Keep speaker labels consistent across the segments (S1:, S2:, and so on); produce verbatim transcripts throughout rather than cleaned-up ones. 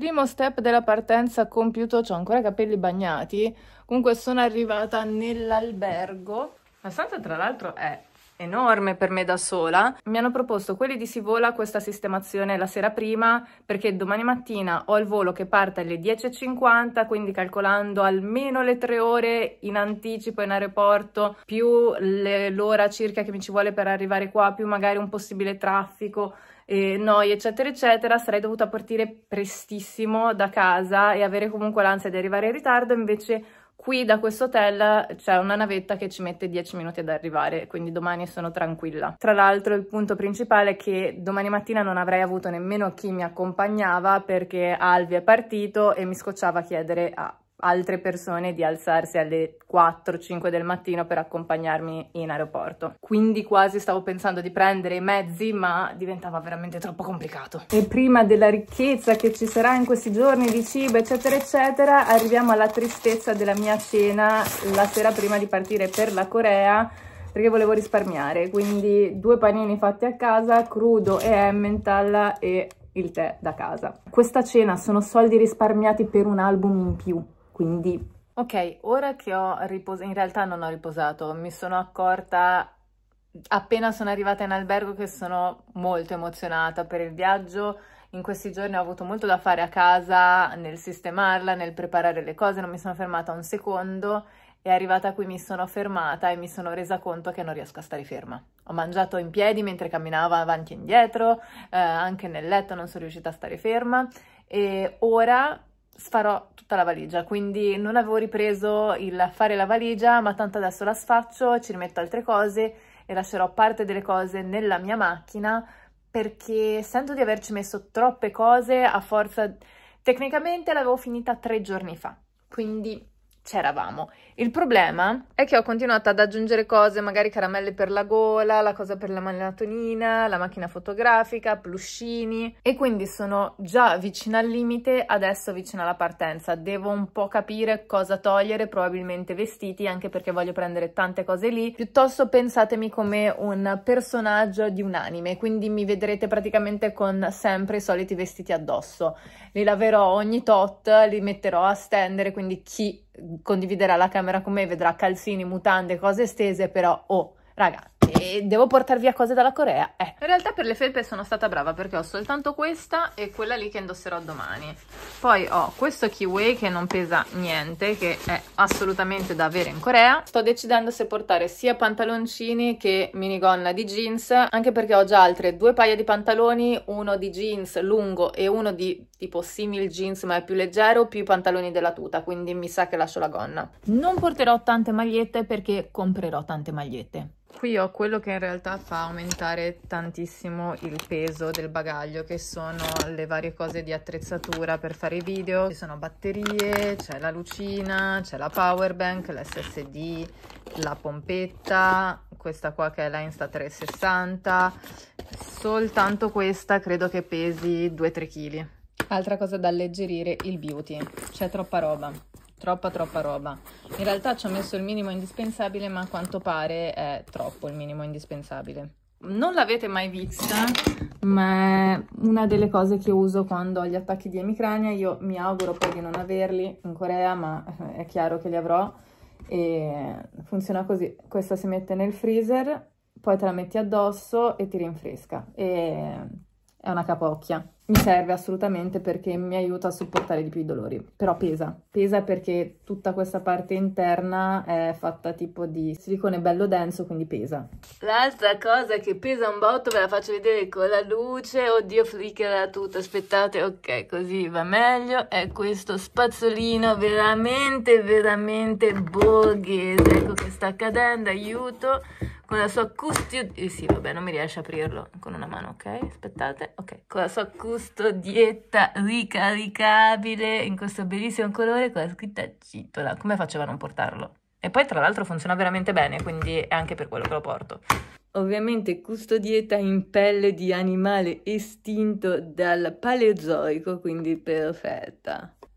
S1: Primo step della partenza compiuto, ho ancora i capelli bagnati, comunque sono arrivata nell'albergo. La stanza tra l'altro è enorme per me da sola. Mi hanno proposto quelli di Sivola questa sistemazione la sera prima perché domani mattina ho il volo che parte alle dieci e cinquanta, quindi calcolando almeno le tre ore in anticipo in aeroporto, più l'ora circa che mi ci vuole per arrivare qua, più magari un possibile traffico, e noi eccetera eccetera, sarei dovuta partire prestissimo da casa e avere comunque l'ansia di arrivare in ritardo. Invece qui da questo hotel c'è una navetta che ci mette dieci minuti ad arrivare, quindi domani sono tranquilla. Tra l'altro il punto principale è che domani mattina non avrei avuto nemmeno chi mi accompagnava perché Alvi è partito e mi scocciava chiedere a altre persone di alzarsi alle quattro cinque del mattino per accompagnarmi in aeroporto. Quindi quasi stavo pensando di prendere i mezzi, ma diventava veramente troppo complicato. E prima della ricchezza che ci sarà in questi giorni di cibo eccetera eccetera, arriviamo alla tristezza della mia cena la sera prima di partire per la Corea, perché volevo risparmiare, quindi due panini fatti a casa, crudo e Emmental e il tè da casa. Questa cena sono soldi risparmiati per un album in più. Quindi, ok, ora che ho riposato, in realtà non ho riposato, mi sono accorta appena sono arrivata in albergo che sono molto emozionata per il viaggio. In questi giorni ho avuto molto da fare a casa, nel sistemarla, nel preparare le cose, non mi sono fermata un secondo e arrivata qui mi sono fermata e mi sono resa conto che non riesco a stare ferma. Ho mangiato in piedi mentre camminavo avanti e indietro, eh, anche nel letto non sono riuscita a stare ferma e ora sfarò tutta la valigia, quindi non avevo ripreso il fare la valigia, ma tanto adesso la sfaccio, ci rimetto altre cose e lascerò parte delle cose nella mia macchina perché sento di averci messo troppe cose a forza. Tecnicamente l'avevo finita tre giorni fa, quindi c'eravamo. Il problema è che ho continuato ad aggiungere cose, magari caramelle per la gola, la cosa per la melatonina, la macchina fotografica, pluscini, e quindi sono già vicina al limite, adesso vicina alla partenza. Devo un po' capire cosa togliere, probabilmente vestiti, anche perché voglio prendere tante cose lì. Piuttosto pensatemi come un personaggio di un anime, quindi mi vedrete praticamente con sempre i soliti vestiti addosso. Li laverò ogni tot, li metterò a stendere, quindi chi condividerà la camera con me vedrà calzini, mutande, cose estese, però oh raga, e devo portare via cose dalla Corea. Eh. In realtà per le felpe sono stata brava perché ho soltanto questa e quella lì che indosserò domani. Poi ho questo kiwi che non pesa niente, che è assolutamente da avere in Corea. Sto decidendo se portare sia pantaloncini che minigonna di jeans, anche perché ho già altre due paia di pantaloni, uno di jeans lungo e uno di tipo simil jeans ma è più leggero, più i pantaloni della tuta, quindi mi sa che lascio la gonna. Non porterò tante magliette perché comprerò tante magliette. Qui ho quello che in realtà fa aumentare tantissimo il peso del bagaglio, che sono le varie cose di attrezzatura per fare i video. Ci sono batterie, c'è la lucina, c'è la power bank, l'esse esse di, la pompetta, questa qua che è la Insta trecentosessanta. Soltanto questa credo che pesi due tre chili. Altra cosa da alleggerire, il beauty. C'è troppa roba. Troppa troppa roba. In realtà ci ho messo il minimo indispensabile, ma a quanto pare è troppo il minimo indispensabile. Non l'avete mai vista, ma è una delle cose che uso quando ho gli attacchi di emicrania. Io mi auguro poi di non averli in Corea, ma è chiaro che li avrò. E funziona così: questa si mette nel freezer, poi te la metti addosso e ti rinfresca. E è una capocchia. Mi serve assolutamente perché mi aiuta a sopportare di più i dolori, però pesa, pesa perché tutta questa parte interna è fatta tipo di silicone bello denso, quindi pesa. L'altra cosa che pesa un botto ve la faccio vedere con la luce. Oddio, flickerà tutto, aspettate, ok, così va meglio. È questo spazzolino veramente veramente borghese, ecco che sta accadendo, aiuto. Con la sua custodietta, eh sì vabbè non mi riesce a aprirlo con una mano, ok, aspettate, ok, con la sua custodietta ricaricabile in questo bellissimo colore con la scritta Citola. Come faceva a non portarlo? E poi tra l'altro funziona veramente bene, quindi è anche per quello che lo porto. Ovviamente custodietta in pelle di animale estinto dal Paleozoico, quindi perfetta.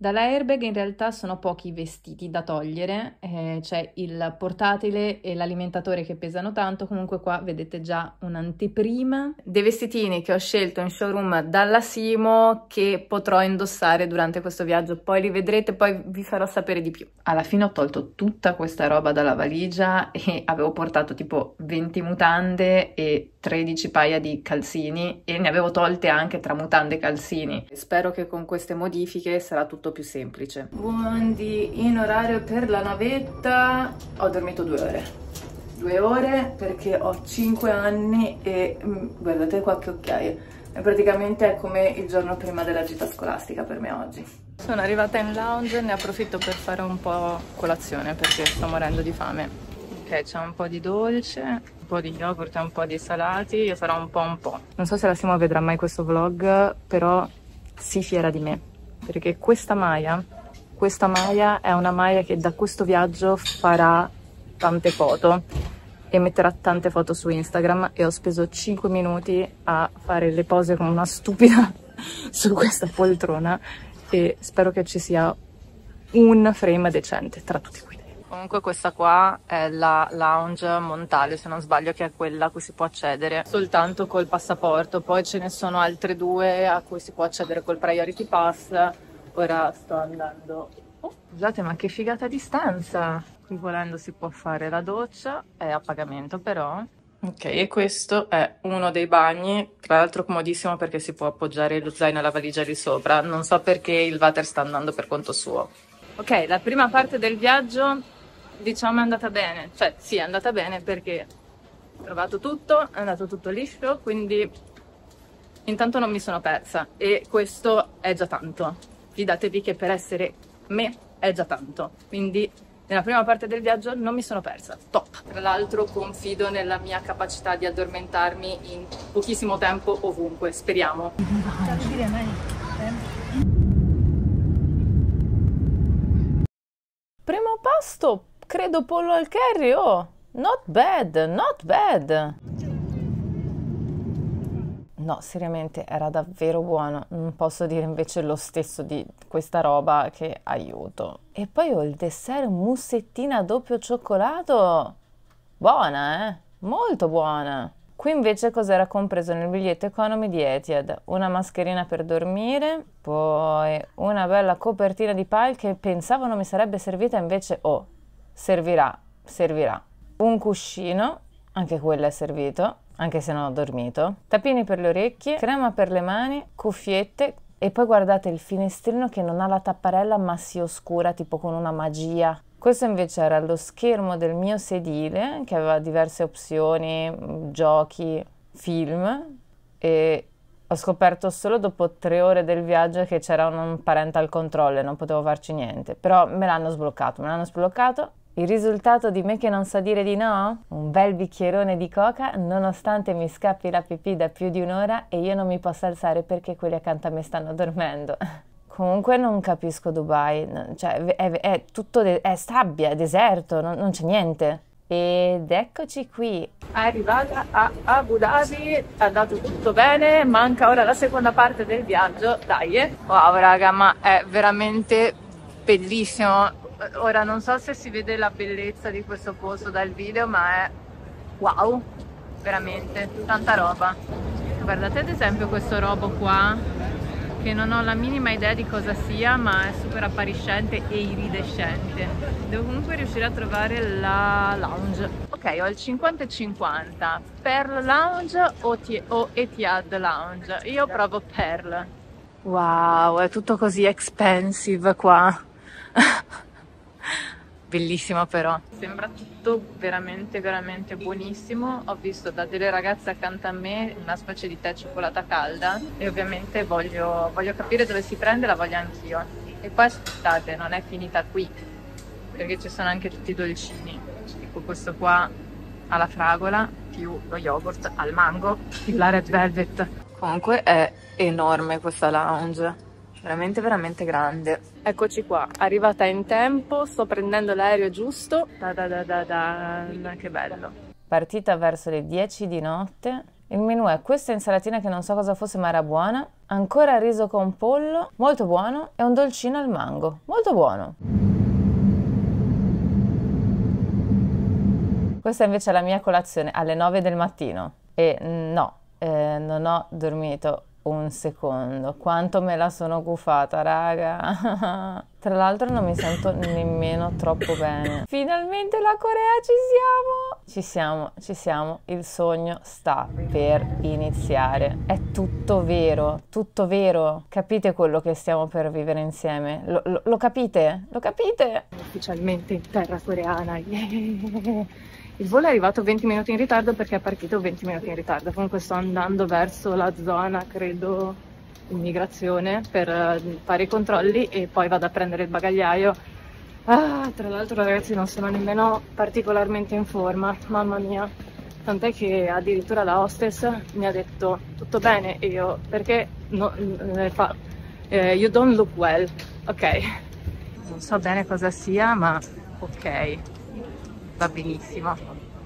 S1: Dalla Airbag in realtà sono pochi i vestiti da togliere, eh, c'è il portatile e l'alimentatore che pesano tanto, comunque qua vedete già un'anteprima dei vestitini che ho scelto in showroom dalla Simo che potrò indossare durante questo viaggio, poi li vedrete, poi vi farò sapere di più. Alla fine ho tolto tutta questa roba dalla valigia e avevo portato tipo venti mutande e tredici paia di calzini e ne avevo tolte anche tra mutande e calzini. Spero che con queste modifiche sarà tutto più semplice. Buondì, in orario per la navetta ho dormito due ore. Due ore perché ho cinque anni e mh, guardate qua che occhiaie. E praticamente è come il giorno prima della gita scolastica per me oggi. Sono arrivata in lounge, ne approfitto per fare un po' colazione perché sto morendo di fame. Ok, c'è un po' di dolce, un po' di yogurt e un po' di salati, io farò un po' un po'. Non so se la Simo vedrà mai questo vlog, però si fiera di me, perché questa maglia, questa maglia è una maglia che da questo viaggio farà tante foto e metterà tante foto su Instagram e ho speso cinque minuti a fare le pose come una stupida su questa poltrona e spero che ci sia un frame decente tra tutti qui. Comunque questa qua è la lounge Montale, se non sbaglio, che è quella a cui si può accedere soltanto col passaporto. Poi ce ne sono altre due a cui si può accedere col Priority Pass. Ora sto andando... Oh, scusate, ma che figata di stanza! Qui volendo si può fare la doccia, è a pagamento però. Ok, e questo è uno dei bagni, tra l'altro comodissimo perché si può appoggiare lo zaino e la valigia lì sopra. Non so perché il water sta andando per conto suo. Ok, la prima parte del viaggio diciamo è andata bene, cioè sì è andata bene perché ho trovato tutto, è andato tutto liscio, quindi intanto non mi sono persa e questo è già tanto. Fidatevi che per essere me è già tanto, quindi nella prima parte del viaggio non mi sono persa, top! Tra l'altro confido nella mia capacità di addormentarmi in pochissimo tempo ovunque, speriamo. Primo pasto, credo pollo al curry, oh, not bad, not bad. No, seriamente era davvero buono, non posso dire invece lo stesso di questa roba, che aiuto. E poi ho il dessert mussettina a doppio cioccolato, buona eh, molto buona. Qui invece cos'era compreso nel biglietto economy di Etihad? Una mascherina per dormire, poi una bella copertina di pile che pensavo non mi sarebbe servita, invece oh, servirà, servirà. Un cuscino, anche quello è servito, anche se non ho dormito. Tappini per le orecchie, crema per le mani, cuffiette e poi guardate il finestrino che non ha la tapparella ma si oscura tipo con una magia. Questo invece era lo schermo del mio sedile che aveva diverse opzioni, giochi, film e ho scoperto solo dopo tre ore del viaggio che c'era un parental control e non potevo farci niente, però me l'hanno sbloccato, me l'hanno sbloccato. Il risultato di me che non sa dire di no? Un bel bicchierone di coca nonostante mi scappi la pipì da più di un'ora e io non mi posso alzare perché quelli accanto a me stanno dormendo. Comunque non capisco Dubai, cioè è, è tutto, de è sabbia, è deserto, non, non c'è niente. Ed eccoci qui. Arrivata a Abu Dhabi, è andato tutto bene, manca ora la seconda parte del viaggio, dai. Eh. Wow raga, ma è veramente bellissimo. Ora non so se si vede la bellezza di questo posto dal video, ma è wow, veramente, tanta roba. Guardate ad esempio questo robo qua, che non ho la minima idea di cosa sia, ma è super appariscente e iridescente. Devo comunque riuscire a trovare la lounge. Ok, ho il cinquanta e cinquanta, Pearl Lounge o, o Etihad Lounge. Io provo Pearl. Wow, è tutto così expensive qua. Bellissimo però, sembra tutto veramente veramente buonissimo. Ho visto da delle ragazze accanto a me una specie di tè cioccolata calda e ovviamente voglio, voglio capire dove si prende, la voglio anch'io. E poi aspettate, non è finita qui, perché ci sono anche tutti i dolcini, tipo questo qua alla fragola più lo yogurt al mango, la red velvet. Comunque è enorme questa lounge, veramente veramente grande. Eccoci qua, arrivata in tempo, sto prendendo l'aereo giusto. Da da da da da, che bello. Partita verso le dieci di notte Il menù è questa insalatina che non so cosa fosse ma era buona, ancora riso con pollo, molto buono, e un dolcino al mango, molto buono. Questa invece è la mia colazione alle nove del mattino e no, eh, non ho dormito un secondo. Quanto me la sono gufata, raga. Tra l'altro non mi sento nemmeno troppo bene. Finalmente la Corea, ci siamo! Ci siamo, ci siamo. Il sogno sta per iniziare. È tutto vero, tutto vero. Capite quello che stiamo per vivere insieme? Lo, lo, lo capite? Lo capite? Ufficialmente in terra coreana. Yeah. Il volo è arrivato venti minuti in ritardo perché è partito venti minuti in ritardo. Comunque sto andando verso la zona, credo, immigrazione per fare i controlli e poi vado a prendere il bagagliaio. Ah, tra l'altro ragazzi non sono nemmeno particolarmente in forma, mamma mia. Tant'è che addirittura la hostess mi ha detto tutto bene e io perché no, eh, fa, eh, you don't look well. Ok, non so bene cosa sia ma ok. Va benissimo.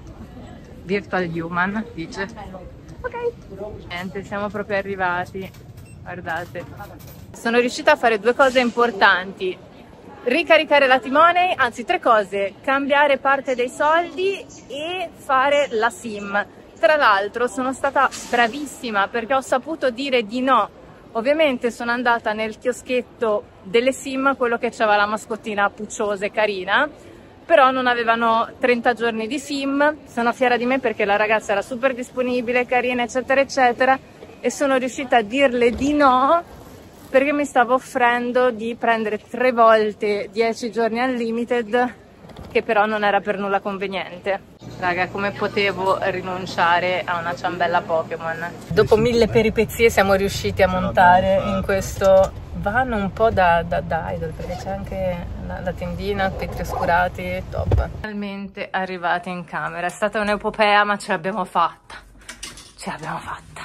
S1: Virtual Human dice. Ok. Niente, siamo proprio arrivati. Guardate. Sono riuscita a fare due cose importanti. Ricaricare la T-Money, anzi tre cose. Cambiare parte dei soldi e fare la SIM. Tra l'altro sono stata bravissima perché ho saputo dire di no. Ovviamente sono andata nel chioschetto delle SIM, quello che c'aveva la mascottina pucciosa e carina, però non avevano trenta giorni di SIM. Sono fiera di me perché la ragazza era super disponibile, carina, eccetera, eccetera, e sono riuscita a dirle di no perché mi stavo offrendo di prendere tre volte dieci giorni unlimited, che però non era per nulla conveniente. Raga, come potevo rinunciare a una ciambella Pokémon? Dopo mille peripezie siamo riusciti a montare in questo van un po' da, da, da idol, perché c'è anche la, la tendina, petri oscurati, top. Finalmente arrivati in camera, è stata un'epopea ma ce l'abbiamo fatta, ce l'abbiamo fatta.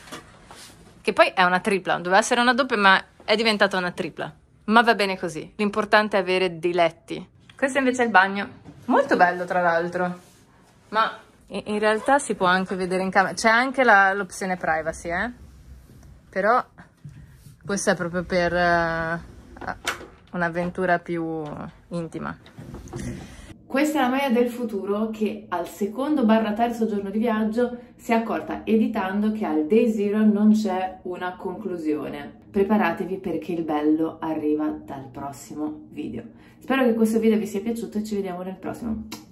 S1: Che poi è una tripla, doveva essere una doppia ma è diventata una tripla. Ma va bene così, l'importante è avere dei letti. Questo invece è il bagno, molto bello tra l'altro. Ma in realtà si può anche vedere in camera, c'è anche l'opzione privacy, eh? Però questo è proprio per uh, un'avventura più intima. Questa è la Maya del futuro che al secondo barra terzo giorno di viaggio si è accorta editando che al day zero non c'è una conclusione. Preparatevi perché il bello arriva dal prossimo video. Spero che questo video vi sia piaciuto e ci vediamo nel prossimo.